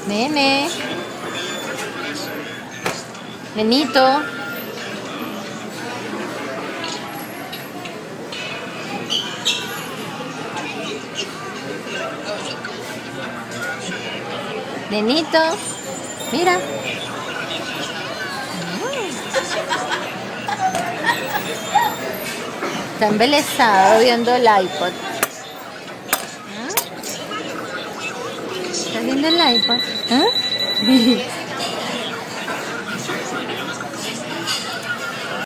Nene. Nenito. Nenito. Mira. Está embelesado viendo el iPod. ¿Está viendo el iPod? ¿Ah?